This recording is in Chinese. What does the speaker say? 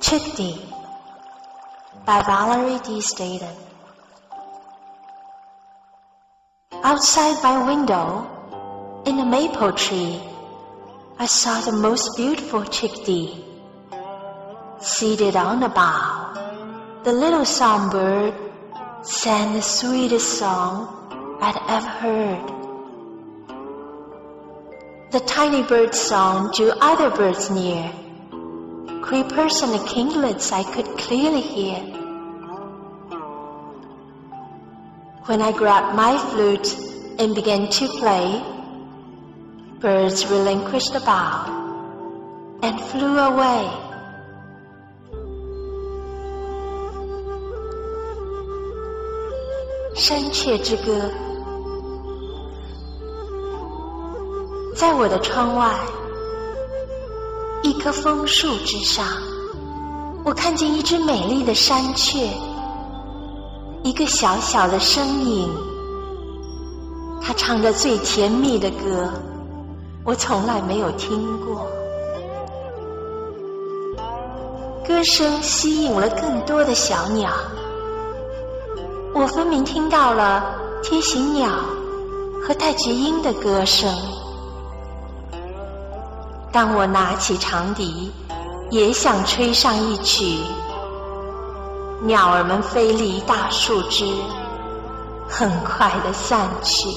Chickadee by Valerie D. Staten. Outside my window, in a maple tree, I saw the most beautiful chickadee. Seated on a bough, the little songbird sang the sweetest song I'd ever heard. The tiny bird's song drew other birds near. Creepers and kinglets I could clearly hear. When I grabbed my flute and began to play, birds relinquished the bough and flew away. 山雀之歌。在我的窗外，一棵枫树之上，我看见一只美丽的山雀，一个小小的身影。它唱着最甜蜜的歌，我从来没有听过。歌声吸引了更多的小鸟，我分明听到了天行鸟和戴菊鹰的歌声。当我拿起长笛，也想吹上一曲，鸟儿们飞离大树枝，很快地散去。